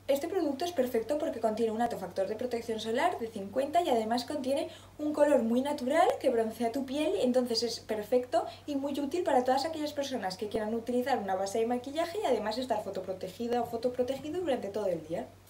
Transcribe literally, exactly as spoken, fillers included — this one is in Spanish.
Este producto es perfecto porque contiene un alto factor de protección solar de cincuenta y además contiene un color muy natural que broncea tu piel, entonces es perfecto y muy útil para todas aquellas personas que quieran utilizar una base de maquillaje y además estar fotoprotegida o fotoprotegido durante todo el día.